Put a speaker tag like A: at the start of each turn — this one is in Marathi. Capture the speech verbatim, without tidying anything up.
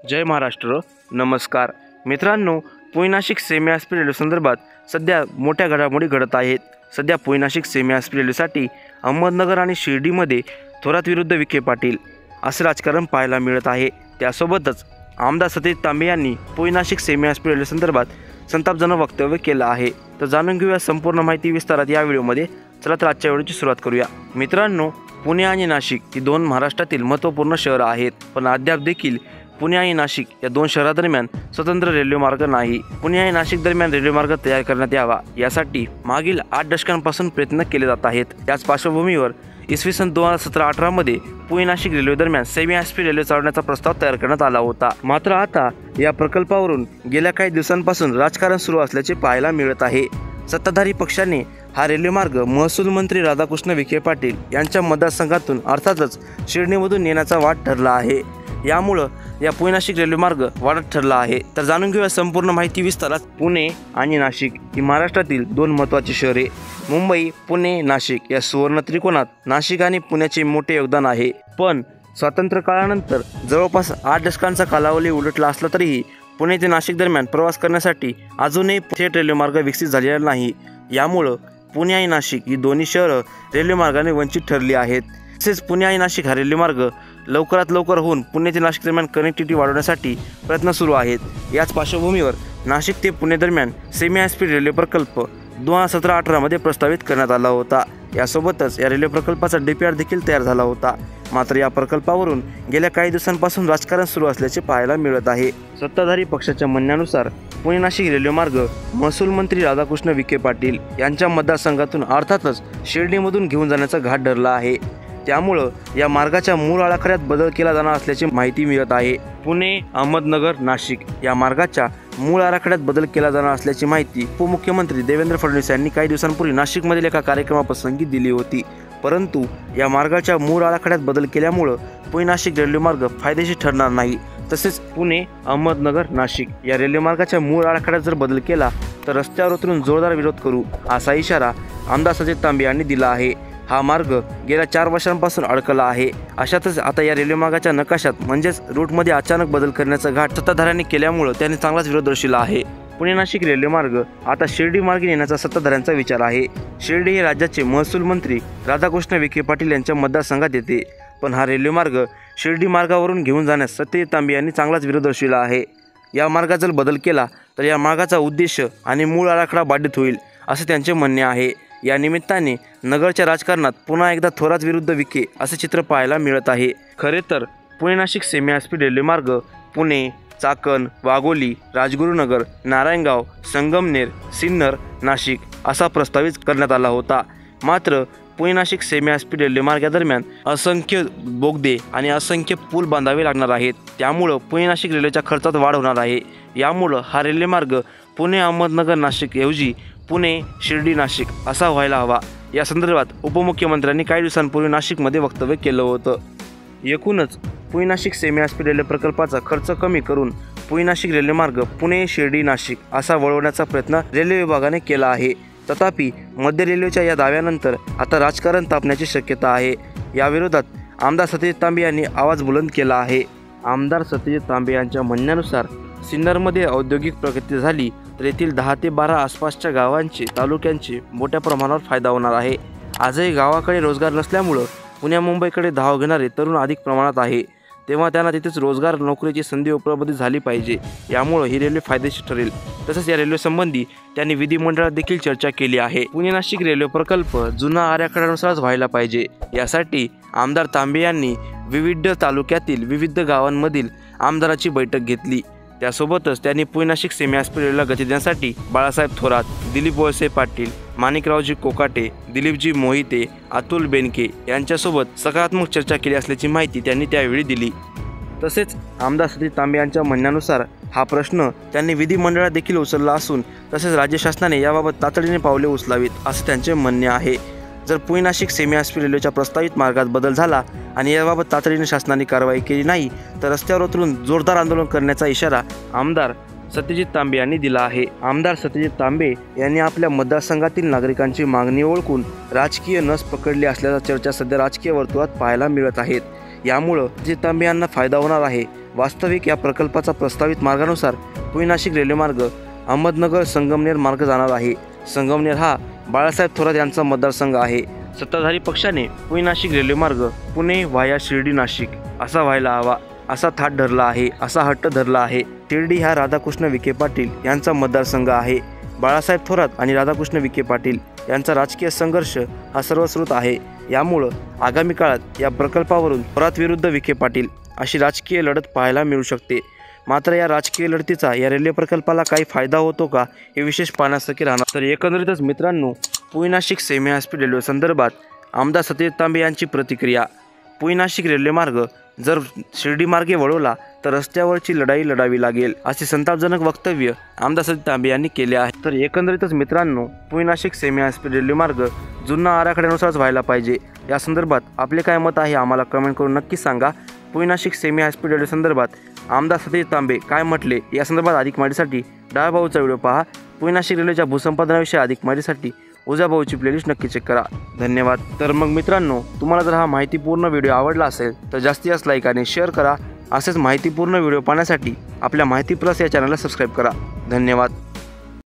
A: जय महाराष्ट्र. नमस्कार मित्रांनो, पुणे नाशिक सेमी आसपी रेल्वे संदर्भात सध्या मोठ्या घडामोडी घडत आहेत. सध्या पुणे नाशिक सेमी आसपी रेल्वेसाठी अहमदनगर आणि शिर्डीमध्ये थोरात विरुद्ध विखे पाटील असे राजकारण पाहायला मिळत आहे. त्यासोबतच आमदार सतीश तांबे यांनी पुणे नाशिक सेमी आसपी रेल्वे संदर्भात संतापजनक वक्तव्य केलं आहे. तर जाणून घेऊया संपूर्ण माहिती विस्तारात या व्हिडिओमध्ये. चला तर आजच्या व्हिडिओची सुरुवात करूया. मित्रांनो, पुणे आणि नाशिक ही दोन महाराष्ट्रातील महत्त्वपूर्ण शहरं आहेत, पण अद्याप देखील पुणे आणि नाशिक या दोन शहरादरम्यान स्वतंत्र रेल्वे मार्ग नाही. पुणे आणि नाशिक दरम्यान रेल्वे मार्ग तयार करण्यात यावा यासाठी मागील आठ दशकांपासून प्रयत्न केले जात आहेत. याच पार्श्वभूमीवर इसवी सन दोन हजार सतरा अठरा मध्ये पुणे नाशिक रेल्वे दरम्यान सेमी आसपी रेल्वे चालवण्याचा प्रस्ताव तयार करण्यात आला होता. मात्र आता या प्रकल्पावरून गेल्या काही दिवसांपासून राजकारण सुरू असल्याचे पाहायला मिळत आहे. सत्ताधारी पक्षाने हा रेल्वे मार्ग महसूल मंत्री राधाकृष्ण विखे पाटील यांच्या मतदारसंघातून अर्थातच शिर्डीमधून नेण्याचा वाट ठरला आहे. यामुळं या पुणे नाशिक रेल्वे मार्ग वाढत ठरला आहे. तर जाणून घेऊया संपूर्ण माहिती विस्तारात. पुणे आणि नाशिक ही महाराष्ट्रातील दोन महत्त्वाची शहरे. मुंबई, पुणे, नाशिक या सुवर्ण त्रिकोणात नाशिक आणि पुण्याचे मोठे योगदान आहे. पण स्वातंत्र्य काळानंतर जवळपास आठ दशकांचा कालावधी उलटला असला तरीही पुणे ते नाशिक दरम्यान प्रवास करण्यासाठी अजूनही थेट रेल्वे मार्ग विकसित झालेला नाही. यामुळं पुणे आणि नाशिक ही दोन्ही शहरं रेल्वे मार्गाने वंचित ठरली आहेत. तसेच पुणे आणि नाशिक हा रेल्वे मार्ग लवकरात लवकर होऊन पुणे ते नाशिक दरम्यान कनेक्टिव्हिटी वाढवण्यासाठी प्रयत्न सुरू आहेत. याच पार्श्वभूमीवर नाशिक ते पुणे दरम्यान सेमी आसपी रेल्वे प्रकल्प दोन हजार सतरा अठरामध्ये प्रस्तावित करण्यात आला होता. यासोबतच या रेल्वे प्रकल्पाचा डी पी आर देखील तयार झाला होता. मात्र या प्रकल्पावरून गेल्या काही दिवसांपासून राजकारण सुरू असल्याचे पाहायला मिळत आहे. सत्ताधारी पक्षाच्या म्हणण्यानुसार पुणे नाशिक रेल्वे मार्ग महसूल मंत्री राधाकृष्ण विखे पाटील यांच्या मतदारसंघातून अर्थातच शिर्डीमधून घेऊन जाण्याचा घाट ठरला आहे. त्यामुळं या मार्गाच्या मूळ आराखड्यात बदल केला जाणार असल्याची माहिती मिळत आहे. पुणे, अहमदनगर, नाशिक या मार्गाच्या मूळ आराखड्यात बदल केला जाणार असल्याची माहिती उपमुख्यमंत्री देवेंद्र फडणवीस यांनी काही दिवसांपूर्वी नाशिकमधील एका कार्यक्रमाप्रसंगी दिली होती. परंतु या मार्गाच्या मूळ आराखड्यात बदल केल्यामुळं पुणे नाशिक रेल्वे मार्ग फायदेशीर ठरणार नाही. तसेच पुणे, अहमदनगर, नाशिक या रेल्वे मार्गाच्या मूळ आराखड्यात जर बदल केला तर रस्त्यावर उतरून जोरदार विरोध करू असा इशारा आमदार सतीश तांबे यांनी दिला आहे. हा मार्ग गेल्या चार वर्षांपासून अडकला आहे. अशातच आता या रेल्वे मार्गाच्या नकाशात म्हणजेच रूटमध्ये अचानक बदल करण्याचा घाट सत्ताधाऱ्यांनी केल्यामुळं त्यांनी चांगलाच विरोध दर्शविला आहे. पुणे नाशिक रेल्वे मार्ग आता शिर्डी मार्गे नेण्याचा सत्ताधाऱ्यांचा विचार आहे. शिर्डी हे राज्याचे महसूल मंत्री राधाकृष्ण विखे पाटील यांच्या मतदारसंघात येते. पण हा रेल्वे मार्ग शिर्डी मार्गावरून घेऊन जाण्यास सतीश तांबे यांनी चांगलाच विरोध दर्शविला आहे. या मार्गात जर बदल केला तर या मार्गाचा उद्देश आणि मूळ आराखडा बाधित होईल असे त्यांचे म्हणणे आहे. या निमित्ताने नगरच्या राजकारणात पुन्हा एकदा थोरात विरुद्ध विखे असे चित्र पाहायला मिळत आहे. खरे तर पुणे नाशिक सेमी आसपी रेल्वे मार्ग पुणे, चाकण, वाघोली, राजगुरुनगर, नारायणगाव, संगमनेर, सिन्नर, नाशिक असा प्रस्तावित करण्यात आला होता. मात्र पुणे नाशिक सेमी आसपी रेल्वे मार्गादरम्यान असंख्य बोगदे आणि असंख्य पूल बांधावे लागणार आहेत. त्यामुळं पुणे नाशिक रेल्वेच्या खर्चात वाढ होणार आहे. यामुळं हा रेल्वे मार्ग पुणे अहमदनगर नाशिक ऐवजी पुणे शिर्डी नाशिक असा व्हायला हवा. या संदर्भात उपमुख्यमंत्र्यांनी काही दिवसांपूर्वी नाशिकमध्ये वक्तव्य केलं होतं. एकूणच पुणे नाशिक सेमी आसपी रेल्वे प्रकल्पाचा खर्च कमी करून पुणे नाशिक रेल्वे मार्ग पुणे शिर्डी नाशिक असा वळवण्याचा प्रयत्न रेल्वे विभागाने केला आहे. तथापि मध्य रेल्वेच्या या दाव्यानंतर आता राजकारण तापण्याची शक्यता आहे. याविरोधात आमदार सतीश तांबे यांनी आवाज बुलंद केला आहे. आमदार सतीश तांबे यांच्या म्हणण्यानुसार सिन्नरमध्ये औद्योगिक प्रगती झाली तर येथील दहा ते बारा आसपासच्या गावांचे तालुक्यांचे मोठ्या प्रमाणावर फायदा होणार आहे. आजही गावाकडे रोजगार नसल्यामुळं पुण्या मुंबईकडे धाव घेणारे तरुण अधिक प्रमाणात आहे. तेव्हा त्यांना तिथेच रोजगार नोकरीची संधी उपलब्ध झाली पाहिजे. यामुळं ही रेल्वे फायदेशीर ठरेल. तसेच या रेल्वेसंबंधी त्यांनी विधिमंडळात देखील चर्चा केली आहे. पुणे नाशिक रेल्वे प्रकल्प जुना आराखड्यानुसारच व्हायला पाहिजे. यासाठी आमदार तांबे यांनी विविध तालुक्यातील विविध गावांमधील आमदाराची बैठक घेतली. त्यासोबतच त्यांनी पुणे नाशिक सेमी आसपी रेल्वेला गती देण्यासाठी बाळासाहेब थोरात, दिलीप वळसे पाटील, माणिकरावजी कोकाटे, दिलीपजी मोहिते, अतुल बेनके यांच्यासोबत सकारात्मक चर्चा केली असल्याची माहिती त्यांनी त्यावेळी दिली. तसेच आमदार सतीश तांबे यांच्या म्हणण्यानुसार हा प्रश्न त्यांनी विधिमंडळात देखील उचलला असून तसेच राज्य शासनाने याबाबत तातडीने पावले उचलावीत असे त्यांचे म्हणणे आहे. जर पुणे नाशिक सेमी आसपी रेल्वेच्या प्रस्तावित मार्गात बदल झाला आणि याबाबत तातडीने शासनाने कारवाई केली नाही तर रस्त्यावर उतरून जोरदार आंदोलन करण्याचा इशारा आमदार सत्यजित तांबे यांनी दिला आहे. आमदार सत्यजित तांबे यांनी आपल्या मतदारसंघातील नागरिकांची मागणी ओळखून राजकीय नस पकडली असल्याच्या चर्चा सध्या राजकीय वर्तुळात पाहायला मिळत आहेत. यामुळं सत्यजित तांबे यांना फायदा होणार आहे वास्तविक या प्रकल्पाचा प्रस्तावित मार्गानुसार पुणे नाशिक रेल्वे मार्ग अहमदनगर संगमनेर मार्ग जाणार आहे। संगमनेर हा बाळासाहेब थोरात यांचा मतदारसंघ आहे। सत्ताधारी पक्षाने पुणे नाशिक रेल्वे मार्ग पुणे व्हाया शिर्डी नाशिक असा व्हायला हवा असा थाट धरला आहे असा हट्ट धरला आहे। शिर्डी हा राधाकृष्ण विखे पाटील यांचा मतदारसंघ आहे। बाळासाहेब थोरात आणि राधाकृष्ण विखे पाटील यांचा राजकीय संघर्ष हा सर्वश्रुत आहे। यामुळं आगामी काळात या प्रकल्पावरून थोरात विरुद्ध विखे पाटील अशी राजकीय लढत पाहायला मिळू शकते। मात्र या राजकीय लढतीचा या रेल्वे प्रकल्पाला काही फायदा होतो का हे विशेष पाहण्यासारखे राहणार। तर एकंदरीतच मित्रांनो, Pune Nashik semi high speed railway संदर्भात आमदार सत्यजित तांबे यांची प्रतिक्रिया। पुणे नाशिक रेल्वे मार्ग जर शिर्डी मार्गे वळवला तर रस्त्यावरची लढाई लढावी लागेल असे संतापजनक वक्तव्य आमदार सत्यजित तांबे यांनी केले आहे। तर एकंदरीतच मित्रांनो, Pune Nashik semi high speed railway मार्ग जुना आराखड्यानुसारच व्हायला पाहिजे। या संदर्भात आपले काय मत आहे आम्हाला कमेंट करून नक्की सांगा। Pune Nashik semi high speed railway संदर्भात आमदार सत्यजित तांबे काय म्हटले या संदर्भात अधिक माहितीसाठी डाव्या भाऊचा व्हिडिओ पहा। पुणे नाशिक रेल्वेच्या भूसंपादनाविषयी अधिक माहितीसाठी उजव्या भाऊची प्लेलिस्ट नक्की चेक करा। धन्यवाद। तर मग मित्रांनो, तुम्हाला जर हा माहितीपूर्ण व्हिडिओ आवडला असेल तर जास्तीत जास्त लाईक आणि शेअर करा। असेच माहितीपूर्ण व्हिडिओ पाहण्यासाठी आपल्या माहिती प्लस या चॅनलला सबस्क्राईब करा। धन्यवाद।